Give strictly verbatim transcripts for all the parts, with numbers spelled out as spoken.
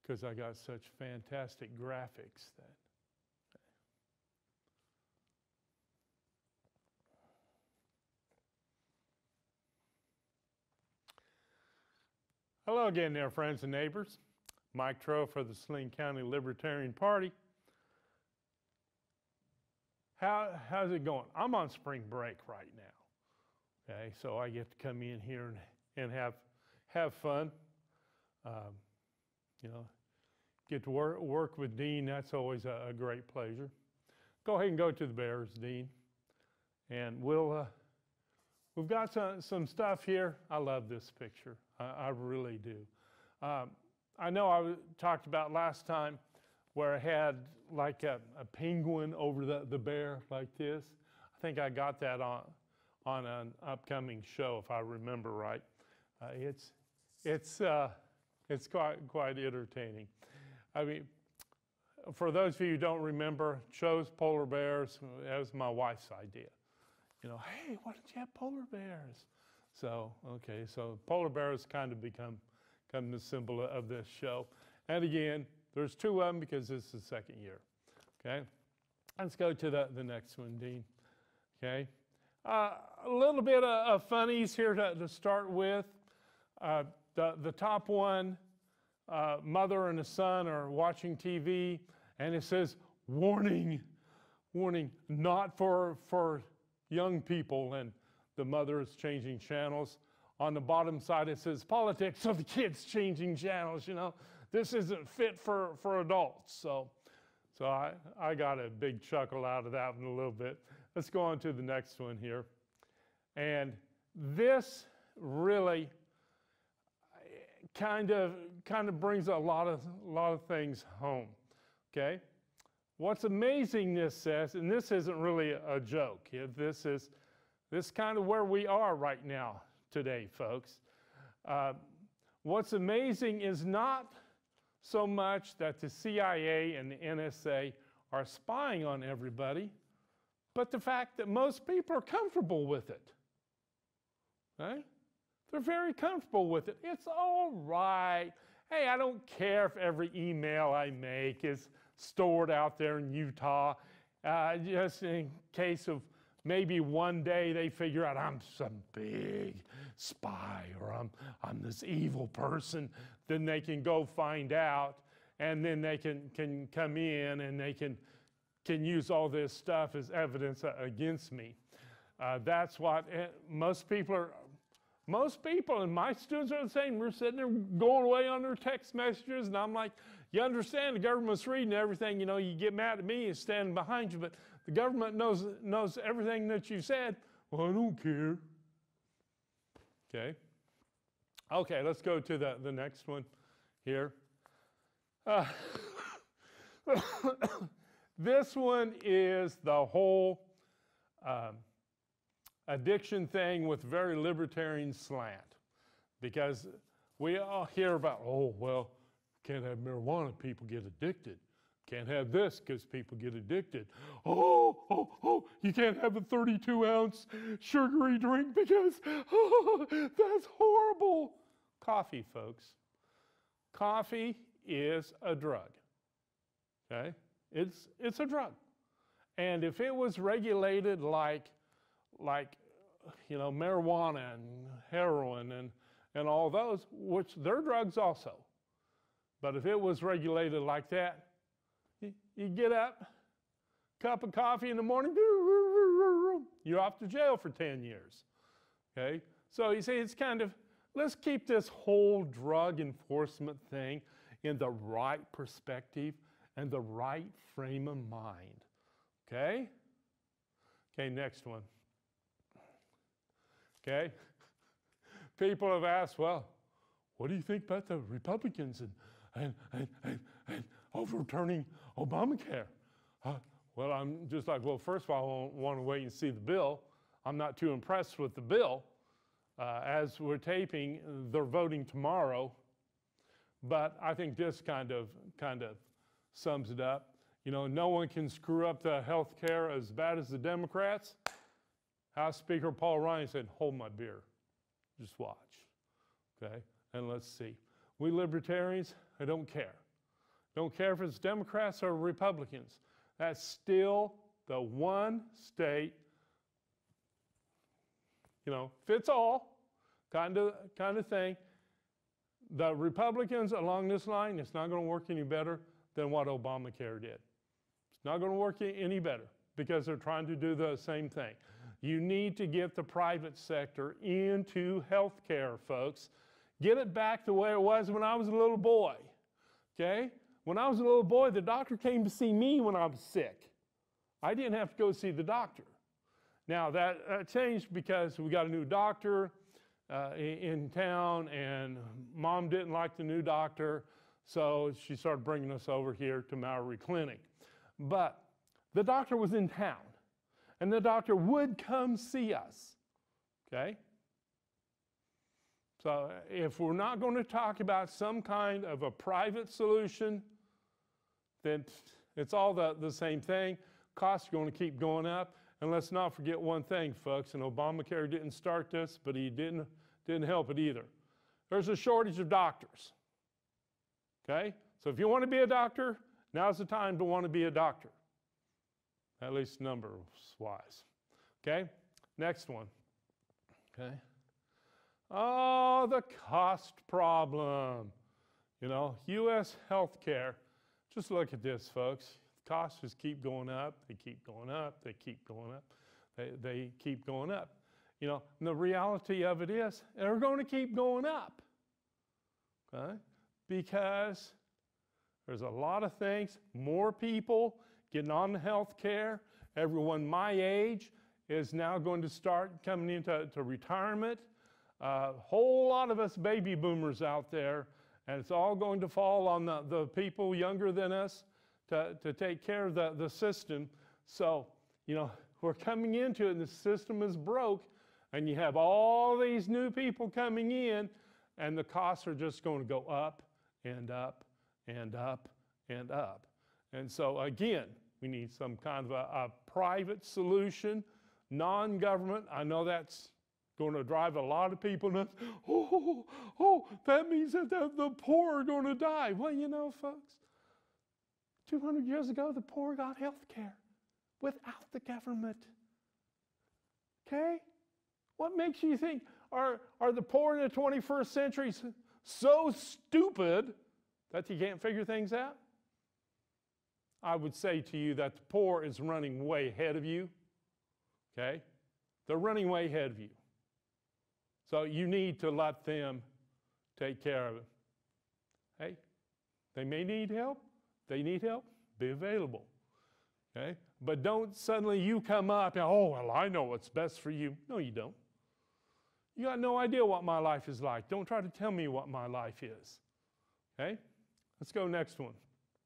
because I got such fantastic graphics that. Hello again there, friends and neighbors. Mike Troe for the Saline County Libertarian Party. How, how's it going? I'm on spring break right now. Okay, so I get to come in here and, and have, have fun. Um, you know, get to work, work with Dean. That's always a, a great pleasure. Go ahead and go to the Bears, Dean. And we'll, uh, we've got some, some stuff here. I love this picture. I, I really do. Um, I know I w- talked about last time where I had like a, a penguin over the, the bear like this. I think I got that on, on an upcoming show, if I remember right. Uh, it's it's uh, it's quite quite entertaining. I mean, for those of you who don't remember, chose polar bears. That was my wife's idea. You know, hey, why don't you have polar bears? So okay, so polar bears kind of become become the symbol of this show. And again, there's two of them because this is the second year. Okay, let's go to the the next one, Dean. Okay. Uh, a little bit of, of funnies here to, to start with. Uh, the, the top one, uh, mother and a son are watching T V, and it says, warning, warning, not for, for young people, and the mother is changing channels. On the bottom side, it says, politics, so the kid's changing channels, you know. This isn't fit for, for adults. So, so I, I got a big chuckle out of that one a little bit. Let's go on to the next one here. And this really kind of kind of brings a lot of a lot of things home. Okay? What's amazing, this says, and this isn't really a joke. This is this is kind of where we are right now today, folks. Uh, what's amazing is not so much that the C I A and the N S A are spying on everybody, but the fact that most people are comfortable with it. Okay? They're very comfortable with it. It's all right. Hey, I don't care if every email I make is stored out there in Utah, uh, just in case of maybe one day they figure out I'm some big spy or I'm, I'm this evil person. Then they can go find out, and then they can, can come in and they can can use all this stuff as evidence against me. Uh, that's what it, most people are, most people, and my students are the same. We're sitting there going away on their text messages, and I'm like, you understand the government's reading everything. You know, you get mad at me and standing behind you, but the government knows, knows everything that you said. Well, I don't care. Okay. Okay, let's go to the, the next one here. Uh, This one is the whole um, addiction thing with very libertarian slant, because we all hear about, oh, well, can't have marijuana, people get addicted. Can't have this because people get addicted. Oh, oh, oh, you can't have a thirty-two ounce sugary drink because, oh, that's horrible. Coffee, folks. Coffee is a drug, okay? It's, it's a drug. And if it was regulated like, like, you know, marijuana and heroin and, and all those, which they're drugs also. But if it was regulated like that, you, you get up, cup of coffee in the morning, you're off to jail for ten years. Okay? So you see, it's kind of, let's keep this whole drug enforcement thing in the right perspective and the right frame of mind. Okay? Okay, next one. Okay? People have asked, well, what do you think about the Republicans and, and, and, and, and overturning Obamacare? Uh, well, I'm just like, well, first of all, I want to wait and see the bill. I'm not too impressed with the bill. Uh, as we're taping, they're voting tomorrow. But I think this kind of, kind of sums it up. You know, no one can screw up the health care as bad as the Democrats. House Speaker Paul Ryan said, hold my beer. Just watch. Okay? And let's see. We libertarians, I don't care. Don't care if it's Democrats or Republicans. That's still the one state, you know, fits all kind of, kind of thing. The Republicans along this line, it's not going to work any better than what Obamacare did. It's not going to work any better because they're trying to do the same thing. You need to get the private sector into health care, folks. Get it back the way it was when I was a little boy, okay? When I was a little boy, the doctor came to see me when I was sick. I didn't have to go see the doctor. Now, that uh, changed because we got a new doctor uh, in, in town, and Mom didn't like the new doctor, so she started bringing us over here to Mallory Clinic. But the doctor was in town, and the doctor would come see us, okay? So if we're not going to talk about some kind of a private solution, then it's all the, the same thing. Costs are going to keep going up. And let's not forget one thing, folks, and Obamacare didn't start this, but he didn't, didn't help it either. There's a shortage of doctors, okay? So if you want to be a doctor, now's the time to want to be a doctor, at least numbers-wise, okay? Next one, okay? Oh, the cost problem. You know, U S healthcare. Just look at this, folks. Costs just keep going up. They keep going up. They keep going up. They, they keep going up. You know, and the reality of it is they're going to keep going up. Okay? Because there's a lot of things. More people getting on the health care. Everyone my age is now going to start coming into to retirement. A uh, whole lot of us baby boomers out there, and it's all going to fall on the, the people younger than us to, to take care of the, the system. So, you know, we're coming into it, and the system is broke, and you have all these new people coming in, and the costs are just going to go up and up and up and up. And so, again, we need some kind of a, a private solution, non-government. I know that's going to drive a lot of people nuts. Oh, oh, that means that the, the poor are going to die. Well, you know, folks, two hundred years ago, the poor got health care without the government. Okay? What makes you think, are, are the poor in the twenty-first century so stupid that you can't figure things out? I would say to you that the poor is running way ahead of you. Okay? They're running way ahead of you. So you need to let them take care of it. Hey, they may need help. They need help. Be available. Okay? But don't suddenly you come up and, oh, well, I know what's best for you. No, you don't. You got no idea what my life is like. Don't try to tell me what my life is. Okay? Let's go next one.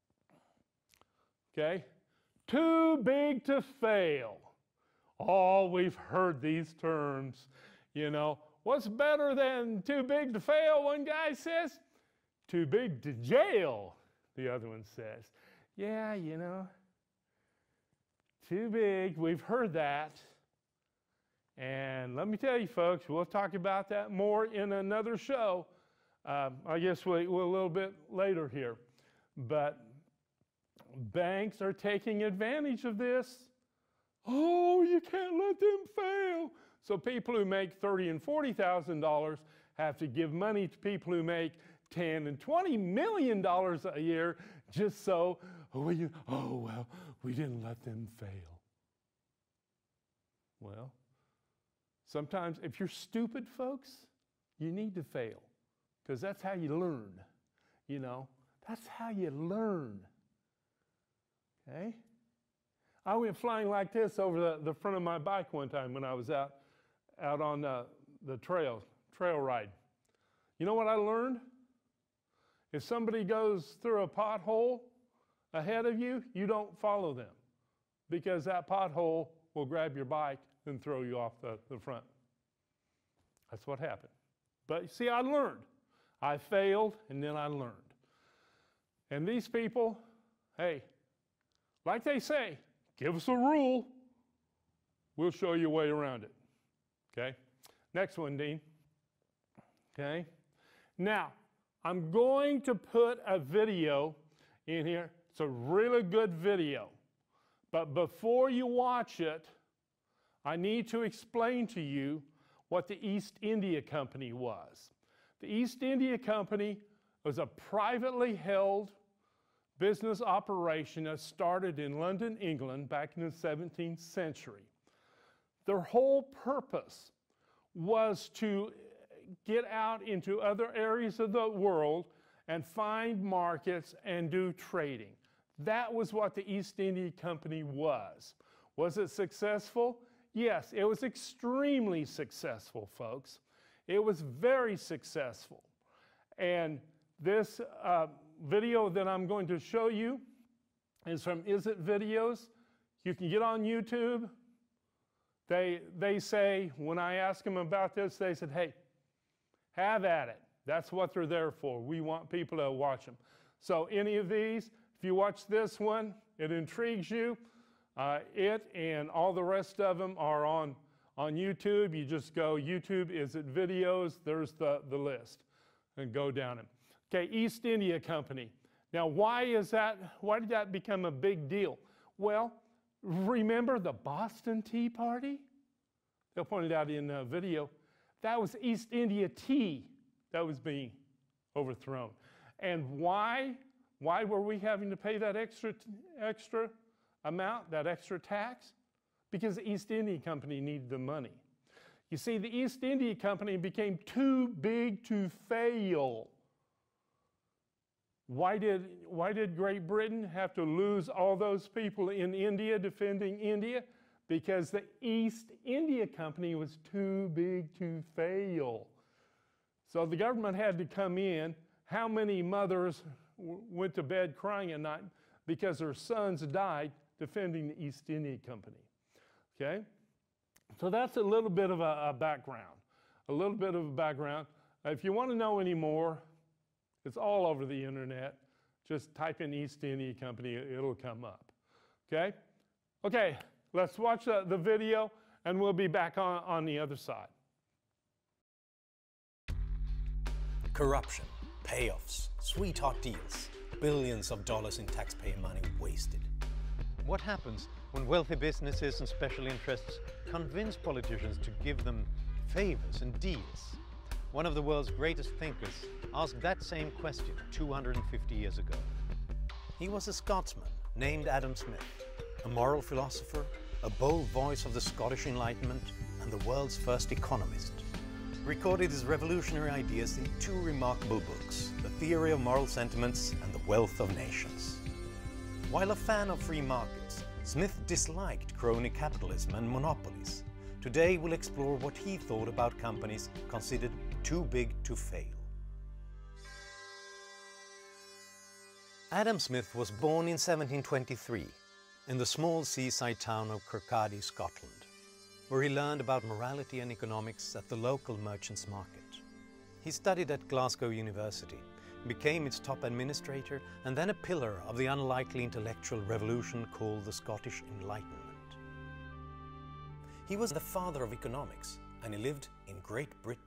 Okay? Too big to fail. Oh, we've heard these terms, you know. What's better than too big to fail? One guy says. Too big to jail, the other one says. Yeah, you know, too big. We've heard that. And let me tell you, folks, we'll talk about that more in another show. Uh, I guess we, we'll a little bit later here. But banks are taking advantage of this. Oh, you can't let them fail. So people who make thirty and forty thousand dollars have to give money to people who make ten and twenty million dollars a year, just so oh, we, oh well, we didn't let them fail. Well, sometimes if you're stupid, folks, you need to fail, because that's how you learn. You know, that's how you learn. Okay. I went flying like this over the, the front of my bike one time when I was out. out on the, the trail, trail ride. You know what I learned? If somebody goes through a pothole ahead of you, you don't follow them, because that pothole will grab your bike and throw you off the, the front. That's what happened. But see, I learned. I failed, and then I learned. And these people, hey, like they say, give us a rule. We'll show you a way around it. Okay, next one, Dean. Okay, now I'm going to put a video in here. It's a really good video. But before you watch it, I need to explain to you what the East India Company was. The East India Company was a privately held business operation that started in London, England, back in the seventeenth century. Their whole purpose was to get out into other areas of the world and find markets and do trading. That was what the East India Company was. Was it successful? Yes, it was extremely successful, folks. It was very successful. And this uh, video that I'm going to show you is from Is It Videos. You can get on YouTube. They, they say, when I ask them about this, they said, hey, have at it. That's what they're there for. We want people to watch them. So any of these, if you watch this one, it intrigues you. Uh, it and all the rest of them are on, on YouTube. You just go YouTube, Is It Videos, there's the, the list, and go down it. Okay, East India Company. Now, why is that, why did that become a big deal? Well, remember the Boston Tea Party? They pointed out in the video. That was East India tea that was being overthrown. And why? Why were we having to pay that extra, extra amount, that extra tax? Because the East India Company needed the money. You see, the East India Company became too big to fail. Why did, why did Great Britain have to lose all those people in India defending India? Because the East India Company was too big to fail. So the government had to come in. How many mothers went to bed crying at night because their sons died defending the East India Company? Okay? So that's a little bit of a, a background. A little bit of a background. If you want to know any more, it's all over the internet. Just type in East India Company, it'll come up. Okay? Okay, let's watch the, the video, and we'll be back on, on the other side. Corruption, payoffs, sweetheart deals, billions of dollars in taxpayer money wasted. What happens when wealthy businesses and special interests convince politicians to give them favors and deals? One of the world's greatest thinkers asked that same question two hundred fifty years ago. He was a Scotsman named Adam Smith, a moral philosopher, a bold voice of the Scottish Enlightenment, and the world's first economist. Recorded his revolutionary ideas in two remarkable books, The Theory of Moral Sentiments and The Wealth of Nations. While a fan of free markets, Smith disliked crony capitalism and monopolies. Today we'll explore what he thought about companies considered too big to fail. Adam Smith was born in seventeen twenty-three in the small seaside town of Kirkcaldy, Scotland, where he learned about morality and economics at the local merchants' market. He studied at Glasgow University, became its top administrator, and then a pillar of the unlikely intellectual revolution called the Scottish Enlightenment. He was the father of economics, and he lived in Great Britain.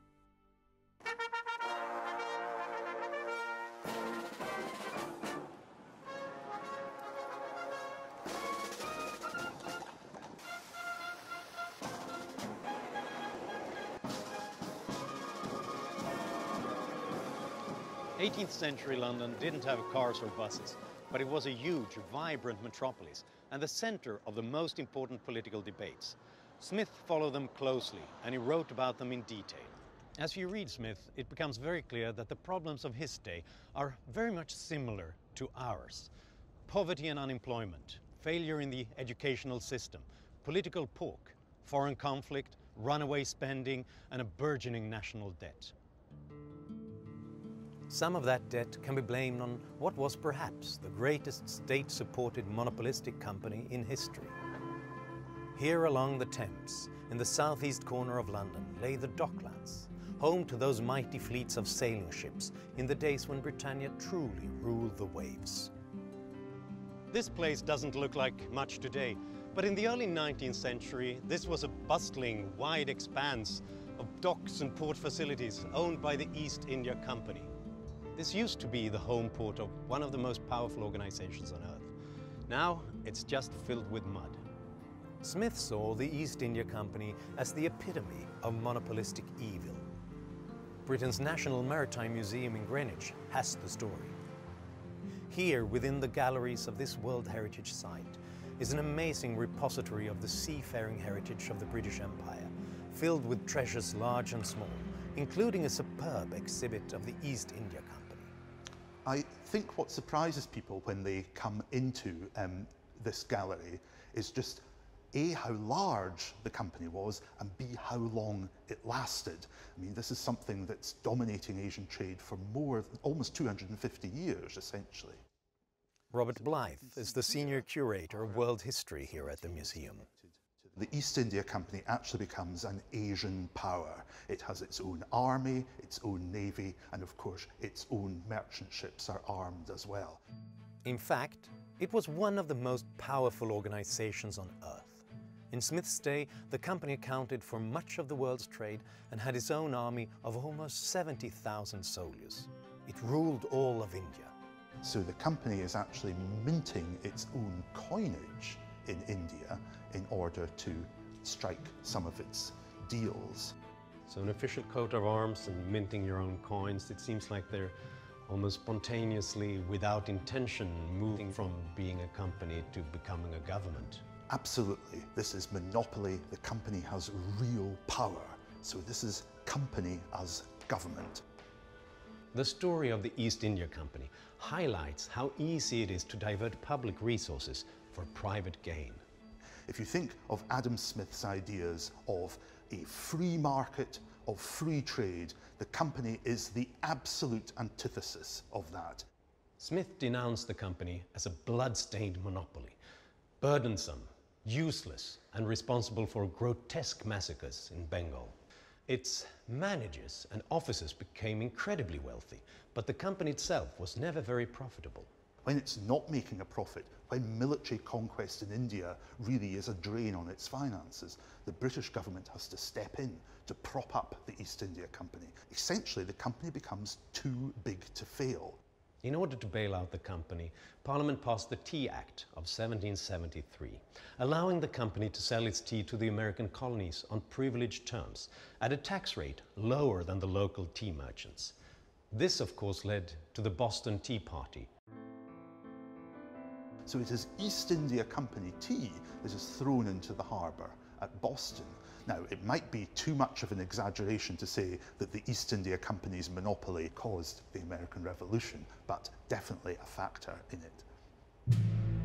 eighteenth century London didn't have cars or buses, but it was a huge, vibrant metropolis and the center of the most important political debates. Smith followed them closely, and he wrote about them in detail. As you read Smith, it becomes very clear that the problems of his day are very much similar to ours. Poverty and unemployment, failure in the educational system, political pork, foreign conflict, runaway spending, and a burgeoning national debt. Some of that debt can be blamed on what was perhaps the greatest state-supported monopolistic company in history. Here along the Thames, in the southeast corner of London, lay the Docklands, home to those mighty fleets of sailing ships in the days when Britannia truly ruled the waves. This place doesn't look like much today, but in the early nineteenth century, this was a bustling, wide expanse of docks and port facilities owned by the East India Company. This used to be the home port of one of the most powerful organizations on earth. Now it's just filled with mud. Smith saw the East India Company as the epitome of monopolistic evil. Britain's National Maritime Museum in Greenwich has the story. Here, within the galleries of this World Heritage Site, is an amazing repository of the seafaring heritage of the British Empire, filled with treasures large and small, including a superb exhibit of the East India Company. I think what surprises people when they come into um, this gallery is just A, how large the company was, and B, how long it lasted. I mean, this is something that's dominating Asian trade for more, almost two hundred fifty years, essentially. Robert Blythe is the senior curator of world history here at the museum. The East India Company actually becomes an Asian power. It has its own army, its own navy, and of course, its own merchant ships are armed as well. In fact, it was one of the most powerful organizations on earth. In Smith's day, the company accounted for much of the world's trade and had its own army of almost seventy thousand soldiers. It ruled all of India. So the company is actually minting its own coinage in India in order to strike some of its deals. So an official coat of arms and minting your own coins, it seems like they're almost spontaneously, without intention, moving from being a company to becoming a government. Absolutely. This is monopoly. The company has real power. So this is company as government. The story of the East India Company highlights how easy it is to divert public resources for private gain. If you think of Adam Smith's ideas of a free market, of free trade, the company is the absolute antithesis of that. Smith denounced the company as a blood-stained monopoly, burdensome, useless, and responsible for grotesque massacres in Bengal. Its managers and officers became incredibly wealthy, but the company itself was never very profitable. When it's not making a profit, when military conquest in India really is a drain on its finances, the British government has to step in to prop up the East India Company. Essentially, the company becomes too big to fail. In order to bail out the company, Parliament passed the Tea Act of seventeen seventy-three, allowing the company to sell its tea to the American colonies on privileged terms at a tax rate lower than the local tea merchants. This, of course, led to the Boston Tea Party. So it is East India Company tea that is thrown into the harbour at Boston. Now, it might be too much of an exaggeration to say that the East India Company's monopoly caused the American Revolution, but definitely a factor in it.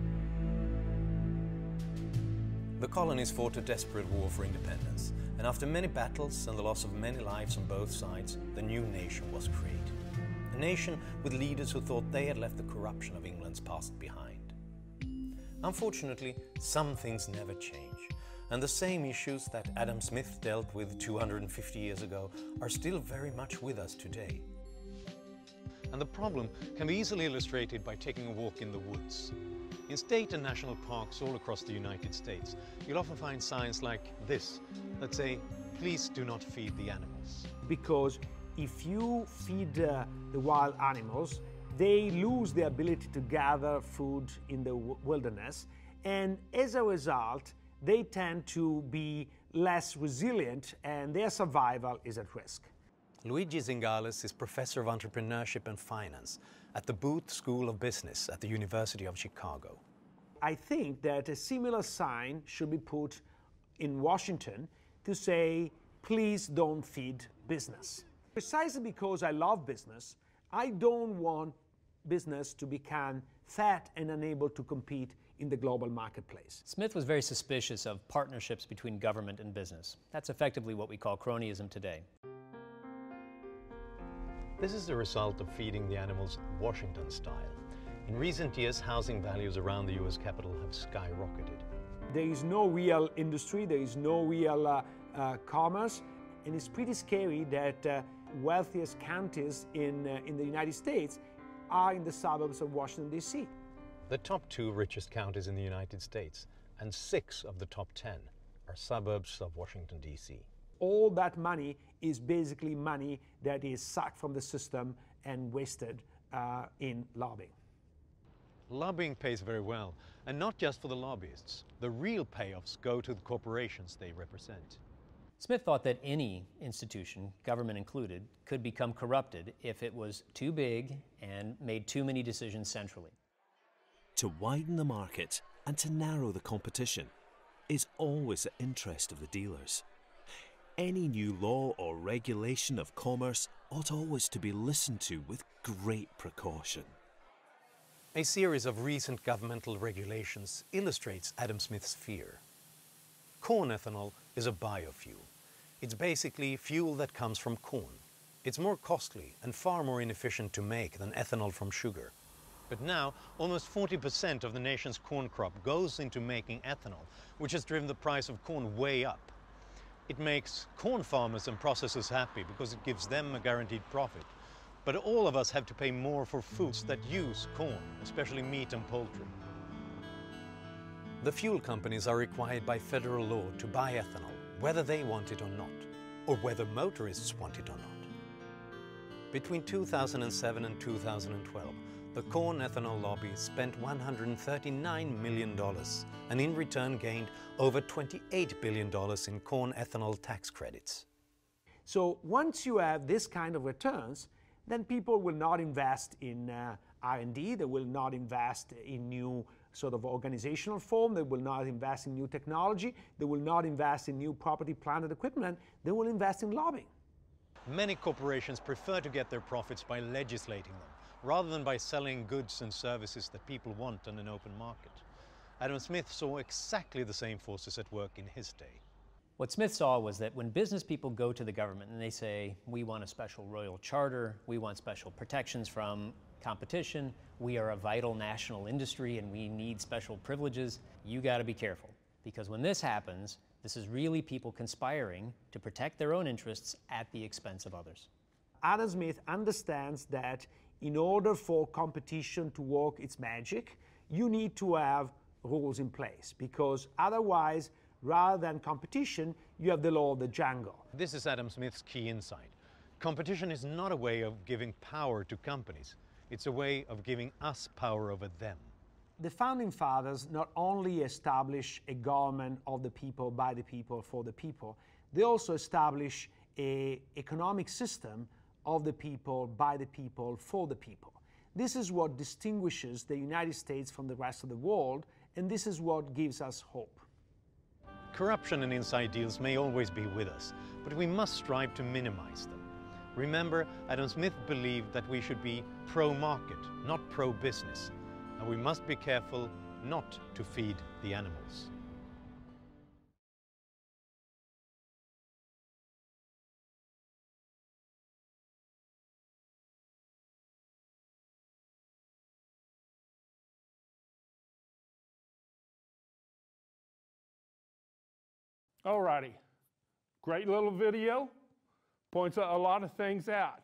The colonies fought a desperate war for independence, and after many battles and the loss of many lives on both sides, the new nation was created. A nation with leaders who thought they had left the corruption of England's past behind. Unfortunately, some things never change, and the same issues that Adam Smith dealt with two hundred fifty years ago are still very much with us today. And the problem can be easily illustrated by taking a walk in the woods. In state and national parks all across the United States, you'll often find signs like this that say, "Please do not feed the animals." Because if you feed uh, the wild animals, they lose the ability to gather food in the wilderness, and as a result, they tend to be less resilient and their survival is at risk. Luigi Zingales is Professor of Entrepreneurship and Finance at the Booth School of Business at the University of Chicago. I think that a similar sign should be put in Washington to say, please don't feed business. Precisely because I love business, I don't want business to become fat and unable to compete in the global marketplace. Smith was very suspicious of partnerships between government and business. That's effectively what we call cronyism today. This is the result of feeding the animals Washington style. In recent years, housing values around the U S Capitol have skyrocketed. There is no real industry, there is no real uh, uh, commerce, and it's pretty scary that uh, wealthiest counties in, uh, in the United States are in the suburbs of Washington, D C The top two richest counties in the United States, and six of the top ten, are suburbs of Washington, D C All that money is basically money that is sucked from the system and wasted uh, in lobbying. Lobbying pays very well, and not just for the lobbyists. The real payoffs go to the corporations they represent. Smith thought that any institution, government included, could become corrupted if it was too big and made too many decisions centrally. To widen the market and to narrow the competition is always the interest of the dealers. Any new law or regulation of commerce ought always to be listened to with great precaution. A series of recent governmental regulations illustrates Adam Smith's fear. Corn ethanol is a biofuel. It's basically fuel that comes from corn. It's more costly and far more inefficient to make than ethanol from sugar. But now, almost forty percent of the nation's corn crop goes into making ethanol, which has driven the price of corn way up. It makes corn farmers and processors happy because it gives them a guaranteed profit. But all of us have to pay more for foods that use corn, especially meat and poultry. The fuel companies are required by federal law to buy ethanol, whether they want it or not, or whether motorists want it or not. Between two thousand seven and two thousand twelve, the corn ethanol lobby spent one hundred thirty-nine million dollars and in return gained over twenty-eight billion dollars in corn ethanol tax credits. So once you have this kind of returns, then people will not invest in uh, R and D, they will not invest in new sort of organizational form, they will not invest in new technology, they will not invest in new property, plant and equipment, they will invest in lobbying. Many corporations prefer to get their profits by legislating them, rather than by selling goods and services that people want on an open market. Adam Smith saw exactly the same forces at work in his day. What Smith saw was that when business people go to the government and they say, we want a special royal charter, we want special protections from competition, we are a vital national industry and we need special privileges, you got to be careful. Because when this happens, this is really people conspiring to protect their own interests at the expense of others. Adam Smith understands that in order for competition to work its magic, you need to have rules in place, because otherwise, rather than competition, you have the law of the jungle. This is Adam Smith's key insight. Competition is not a way of giving power to companies. It's a way of giving us power over them. The Founding Fathers not only established a government of the people, by the people, for the people, they also established an economic system of the people, by the people, for the people. This is what distinguishes the United States from the rest of the world, and this is what gives us hope. Corruption and inside deals may always be with us, but we must strive to minimize them. Remember, Adam Smith believed that we should be pro-market, not pro-business, and we must be careful not to feed the animals. Alrighty, great little video, points a lot of things out.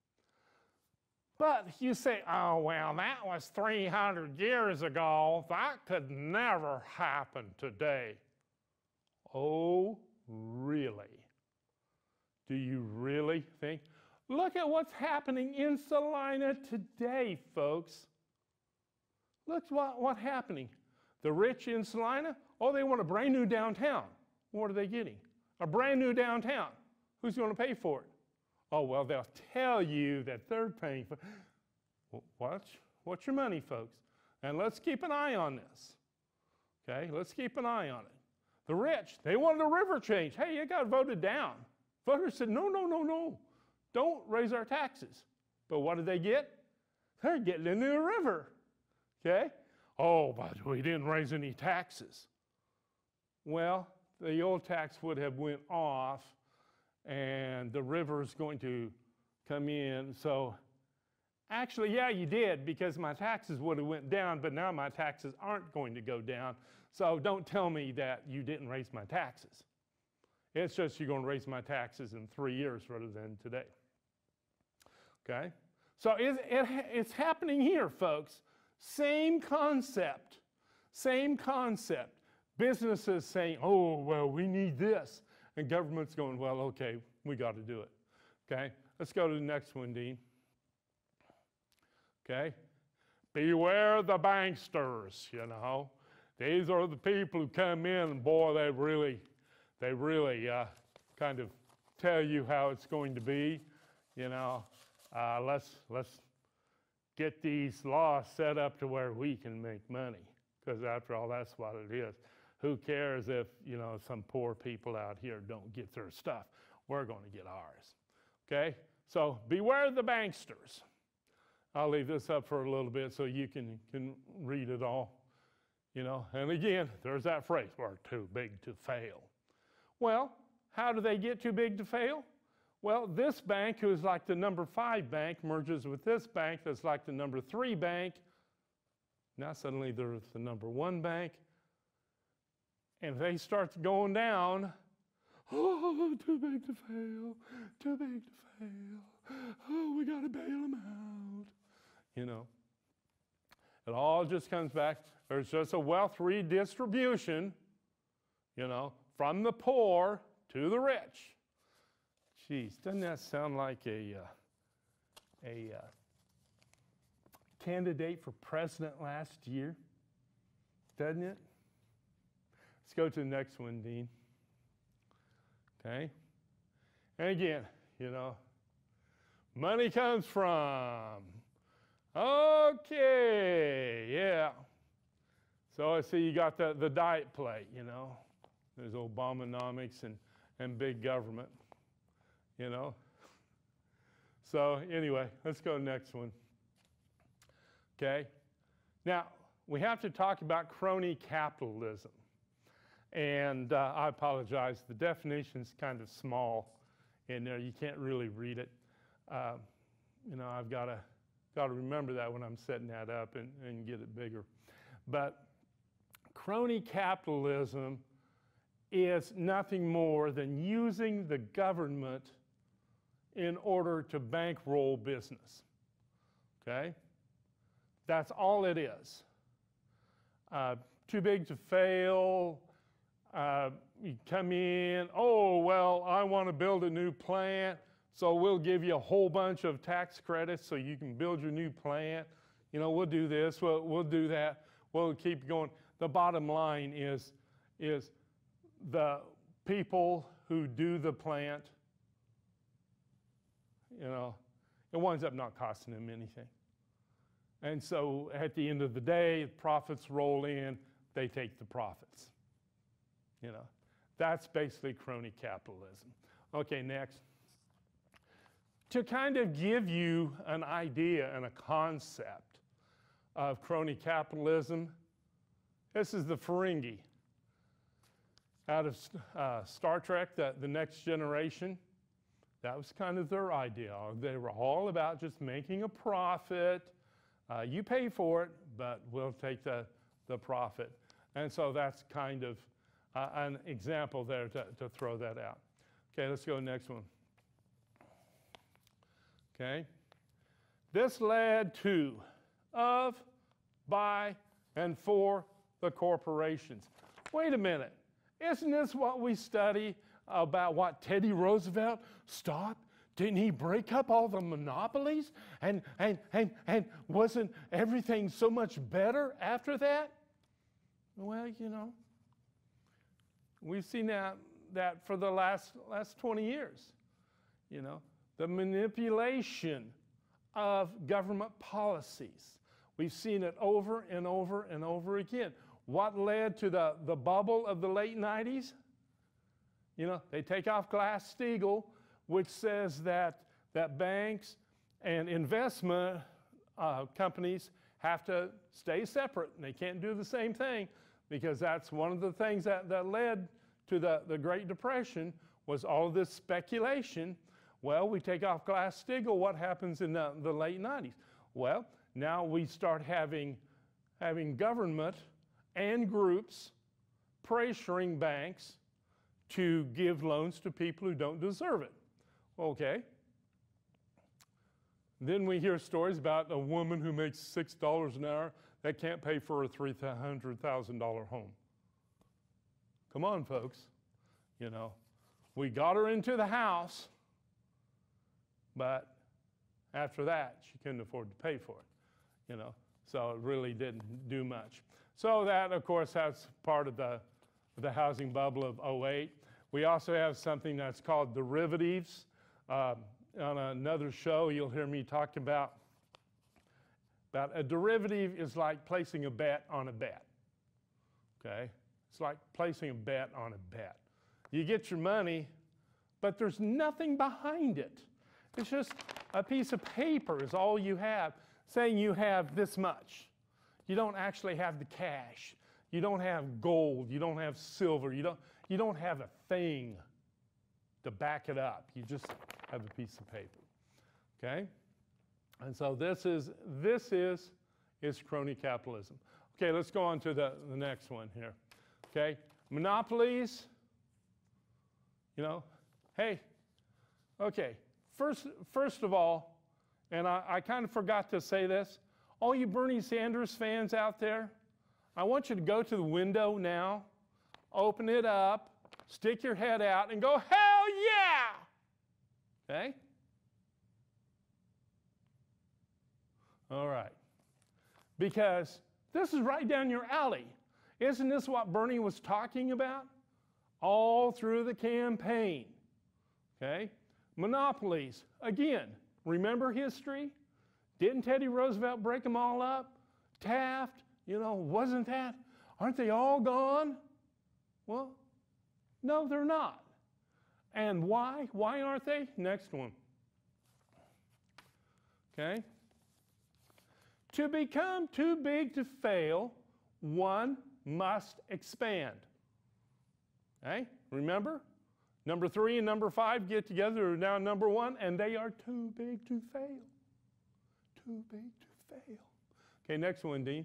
But you say, oh, well, that was three hundred years ago. That could never happen today. Oh, really? Do you really think? Look at what's happening in Salina today, folks. Look what, what's happening. The rich in Salina, oh, they want a brand new downtown. What are they getting? A brand new downtown. Who's going to pay for it? Oh, well, they'll tell you that they're paying for it. Well, watch, watch your money, folks. And let's keep an eye on this. Okay, let's keep an eye on it. The rich, they wanted a river change. Hey, it got voted down. Voters said, no, no, no, no. Don't raise our taxes. But what did they get? They're getting a new river. Okay? Oh, but we didn't raise any taxes. Well, the old tax would have went off and the river's going to come in. So actually, yeah, you did, because my taxes would have went down, but now my taxes aren't going to go down. So don't tell me that you didn't raise my taxes. It's just you're going to raise my taxes in three years rather than today. Okay? So it, it, it's happening here, folks. Same concept. Same concept. Businesses saying, oh, well, we need this. And government's going, well, okay, we got to do it. Okay? Let's go to the next one, Dean. okay? Beware the banksters, you know. These are the people who come in and boy, they really, they really uh, kind of tell you how it's going to be, you know. Uh, let's, let's get these laws set up to where we can make money, because after all, that's what it is. Who cares if, you know, some poor people out here don't get their stuff? We're going to get ours, okay? So beware the banksters. I'll leave this up for a little bit so you can, can read it all, you know. And again, there's that phrase, we're too big to fail. Well, how do they get too big to fail? Well, this bank, who is like the number five bank, merges with this bank that's like the number three bank. Now suddenly they're the number one bank. And if they start going down, oh, too big to fail, too big to fail. Oh, we got to bail them out. You know, it all just comes back. There's just a wealth redistribution, you know, from the poor to the rich. Geez, doesn't that sound like a, uh, a uh, candidate for president last year? Doesn't it? Let's go to the next one, Dean. Okay? And again, you know, money comes from. Okay, yeah. So I see you got the, the diet plate, you know. There's Obamonomics and, and big government, you know. So anyway, let's go next one. Okay. Now, we have to talk about crony capitalism. And uh, I apologize, the definition's kind of small in there. You can't really read it. Uh, you know, I've got to got to remember that when I'm setting that up and, and get it bigger. But crony capitalism is nothing more than using the government in order to bankroll business. Okay? That's all it is. Uh, too big to fail. Uh, you come in, oh, well, I want to build a new plant, so we'll give you a whole bunch of tax credits so you can build your new plant. You know, we'll do this, we'll, we'll do that, we'll keep going. The bottom line is, is the people who do the plant, you know, it winds up not costing them anything. And so at the end of the day, profits roll in, they take the profits. You know, that's basically crony capitalism. Okay, next. To kind of give you an idea and a concept of crony capitalism, this is the Ferengi out of uh, Star Trek, the, the Next Generation. That was kind of their idea. They were all about just making a profit. Uh, you pay for it, but we'll take the, the profit. And so that's kind of uh, an example there to, to throw that out. Okay, let's go to the next one. Okay. This led to, of, by, and for the corporations. Wait a minute. Isn't this what we study about what Teddy Roosevelt stopped? Didn't he break up all the monopolies? And, and, and, and wasn't everything so much better after that? Well, you know, we've seen that, that for the last, last twenty years. You know, the manipulation of government policies. We've seen it over and over and over again. What led to the, the bubble of the late nineties? You know, they take off Glass-Steagall, which says that, that banks and investment uh, companies have to stay separate, and they can't do the same thing, because that's one of the things that, that led to the, the Great Depression, was all of this speculation. Well, we take off Glass-Steagall, what happens in the, the late nineties? Well, now we start having, having government and groups pressuring banks to give loans to people who don't deserve it. Okay. Then we hear stories about a woman who makes six dollars an hour that can't pay for a three hundred thousand dollar home. Come on, folks. You know, we got her into the house, but after that, she couldn't afford to pay for it. you know, so it really didn't do much. So that, of course, that's part of the, the housing bubble of oh eight. We also have something that's called derivatives. Um, on another show, you'll hear me talk about, about a derivative is like placing a bet on a bet, okay? It's like placing a bet on a bet. You get your money, but there's nothing behind it. It's just a piece of paper is all you have, saying you have this much. You don't actually have the cash. You don't have gold. You don't have silver. You don't, you don't have a thing to back it up. You just have a piece of paper, okay? And so this is, this is, is crony capitalism. Okay, let's go on to the, the next one here, okay? Monopolies, you know, hey, okay, first, first of all, and I, I kind of forgot to say this, all you Bernie Sanders fans out there, I want you to go to the window now, open it up, stick your head out, and go, hell yeah! Okay? All right. Because this is right down your alley. Isn't this what Bernie was talking about? All through the campaign. Okay? Monopolies. Again, remember history? Didn't Teddy Roosevelt break them all up? Taft, you know, wasn't that? Aren't they all gone? Well, no, they're not. And why? Why aren't they? Next one. Okay? To become too big to fail, one must expand. Okay? Remember? Number three and number five get together, are now number one, and they are too big to fail. Too big to fail. Okay, next one, Dean.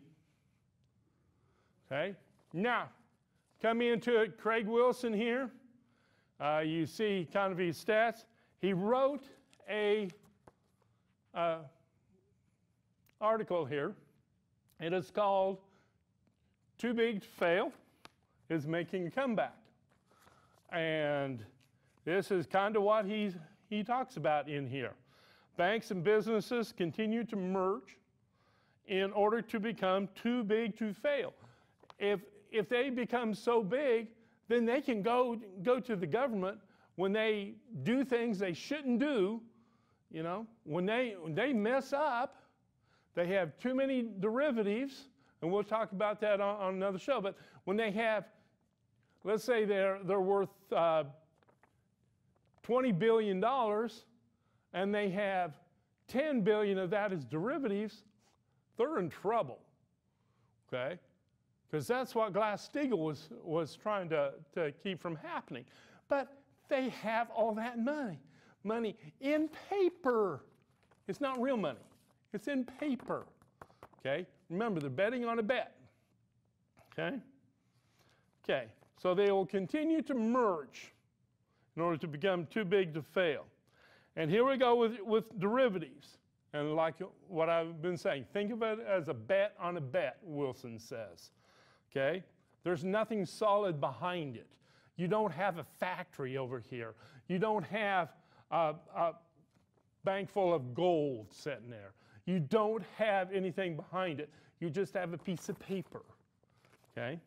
Okay? Now, coming into it, Craig Wilson here. Uh, you see kind of his stats. He wrote a uh, article here. It is called Too Big to Fail is Making a Comeback. And this is kind of what he's, he talks about in here. Banks and businesses continue to merge in order to become too big to fail. If, if they become so big, then they can go, go to the government when they do things they shouldn't do. You know, when they, when they mess up, they have too many derivatives, and we'll talk about that on, on another show. But when they have, let's say they're, they're worth uh, twenty billion dollars, and they have ten billion dollars of that as derivatives, they're in trouble, okay? Because that's what Glass-Steagall was, was trying to, to keep from happening. But they have all that money, money in paper. It's not real money. It's in paper, okay? Remember, they're betting on a bet, okay? Okay, so they will continue to merge in order to become too big to fail. And here we go with, with derivatives. And like what I've been saying, think of it as a bet on a bet, Wilson says. Okay? There's nothing solid behind it. You don't have a factory over here. You don't have a, a bank full of gold sitting there. You don't have anything behind it. You just have a piece of paper. Okay?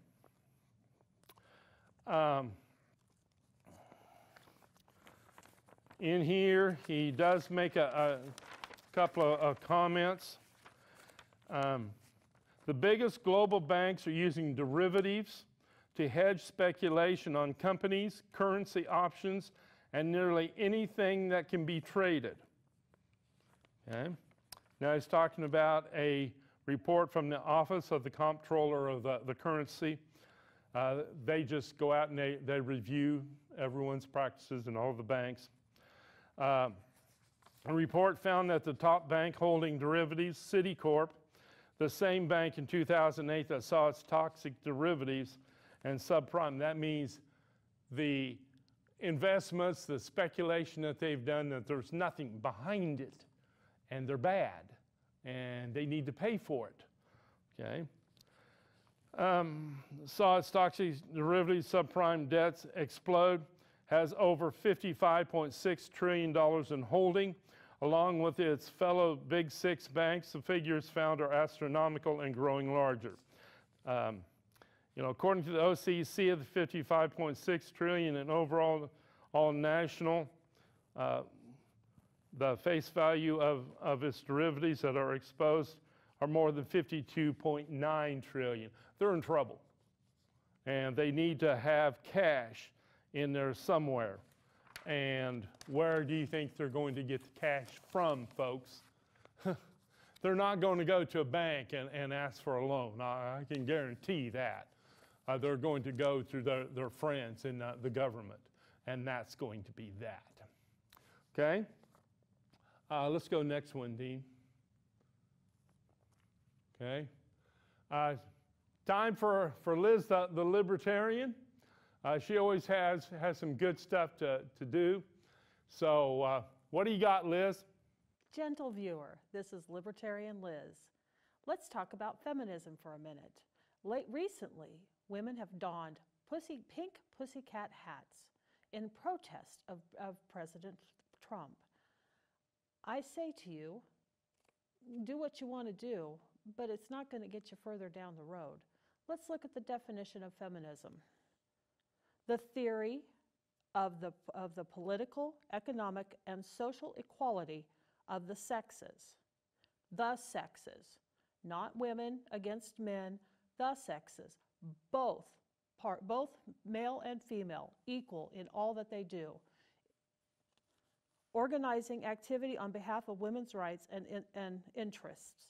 Um, in here, he does make a, a couple of, of comments. Um, the biggest global banks are using derivatives to hedge speculation on companies, currency options, and nearly anything that can be traded. Okay? Now he's talking about a report from the Office of the Comptroller of the, the Currency. Uh, they just go out and they, they review everyone's practices in all the banks. Uh, a report found that the top bank holding derivatives, Citicorp, the same bank in two thousand eight that saw its toxic derivatives and subprime, that means the investments, the speculation that they've done, that there's nothing behind it, and they're bad, and they need to pay for it, okay? Um, saw its toxic derivatives, subprime debts explode, has over fifty-five point six trillion dollars in holding. Along with its fellow big six banks, the figures found are astronomical and growing larger. Um, you know, according to the O C C, of the fifty-five point six trillion in overall all national, uh, the face value of, of its derivatives that are exposed are more than fifty-two point nine trillion. They're in trouble, and they need to have cash in there somewhere. And where do you think they're going to get the cash from, folks? They're not going to go to a bank and, and ask for a loan. I, I can guarantee that. Uh, they're going to go through their, their friends in uh, the government, and that's going to be that. Okay? Uh, let's go next one, Dean. Okay? Uh, time for, for Liz, the, the libertarian. Uh, she always has, has some good stuff to, to do. So uh, what do you got, Liz? Gentle viewer, this is Libertarian Liz. Let's talk about feminism for a minute. Late recently, women have donned pussy, pink pussycat hats in protest of, of President Trump. I say to you, do what you want to do, but it's not going to get you further down the road. Let's look at the definition of feminism. The theory of the, of the political, economic, and social equality of the sexes. The sexes. Not women against men, the sexes. Both, part, both male and female, equal in all that they do. Organizing activity on behalf of women's rights and, and, and interests.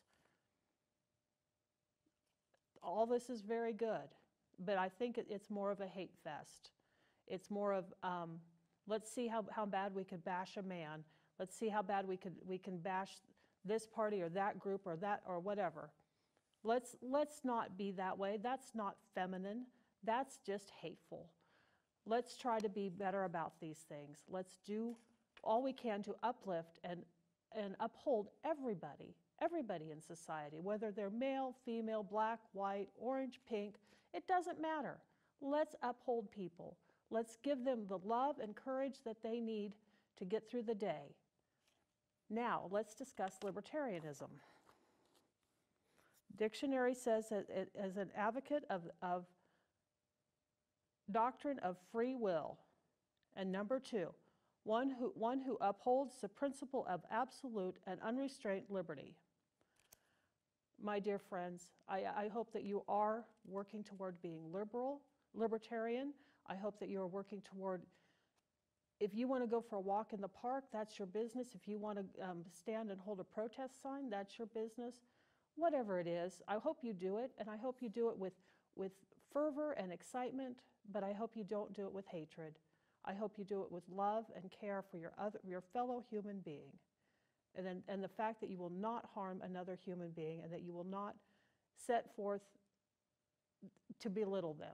All this is very good, but I think it, it's more of a hate fest. It's more of, um, let's see how, how bad we could bash a man. Let's see how bad we could we can bash this party or that group or that or whatever. Let's, let's not be that way. That's not feminine. That's just hateful. Let's try to be better about these things. Let's do all we can to uplift and, and uphold everybody, everybody in society, whether they're male, female, black, white, orange, pink, it doesn't matter. Let's uphold people. Let's give them the love and courage that they need to get through the day. Now, let's discuss libertarianism. Dictionary says that it is an advocate of, of doctrine of free will. And number two, one who, one who upholds the principle of absolute and unrestrained liberty. My dear friends, I, I hope that you are working toward being liberal, libertarian. I hope that you're working toward, if you want to go for a walk in the park, that's your business. If you want to um, stand and hold a protest sign, that's your business. Whatever it is, I hope you do it, and I hope you do it with, with fervor and excitement, but I hope you don't do it with hatred. I hope you do it with love and care for your, other, your fellow human being. And, then, and the fact that you will not harm another human being and that you will not set forth to belittle them.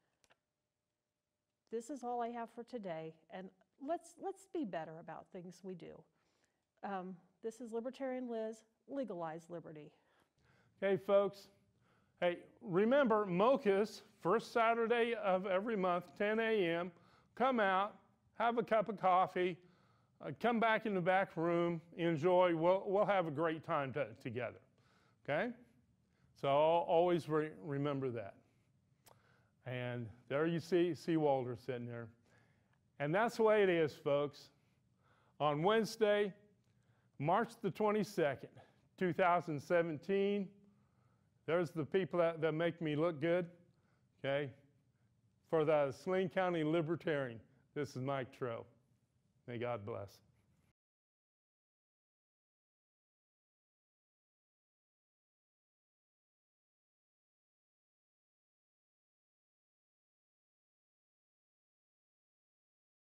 This is all I have for today, and let's, let's be better about things we do. Um, this is Libertarian Liz, legalize liberty. Okay, folks. Hey, remember, MOCAS, first Saturday of every month, ten A M Come out, have a cup of coffee, uh, come back in the back room, enjoy. We'll, we'll have a great time to, together, okay? So always re remember that. And there you see, see Walter sitting there. And that's the way it is, folks. On Wednesday, March the twenty-second, two thousand seventeen, there's the people that, that make me look good, okay? For the Saline County Libertarian, this is Mike Troe. May God bless.